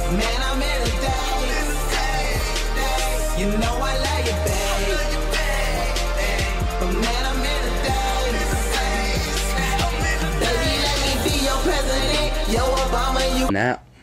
Man, I'm in a day. You know I love you, babe. But man, I'm in a day. Baby, let me be your president, your Obama, you. Now.